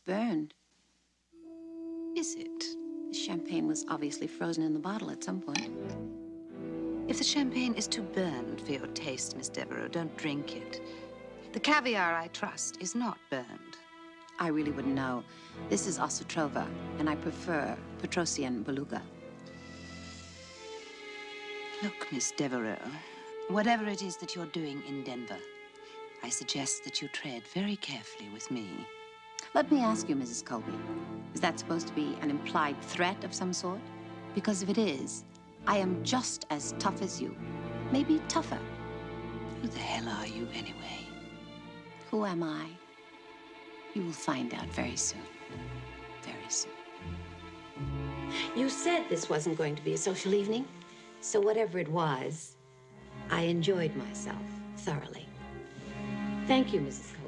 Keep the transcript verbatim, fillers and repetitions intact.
burned. Is it? The champagne was obviously frozen in the bottle at some point. If the champagne is too burned for your taste, Miss Devereux, don't drink it. The caviar, I trust, is not burned. I really wouldn't know. This is Osotrova, and I prefer Petrosian Beluga. Look, Miss Devereux, whatever it is that you're doing in Denver, I suggest that you tread very carefully with me. Let me ask you, Missus Colby, is that supposed to be an implied threat of some sort? Because if it is, I am just as tough as you, maybe tougher. Who the hell are you, anyway? Who am I? You will find out very soon. Very soon. You said this wasn't going to be a social evening, so whatever it was, I enjoyed myself thoroughly. Thank you, Missus Colby.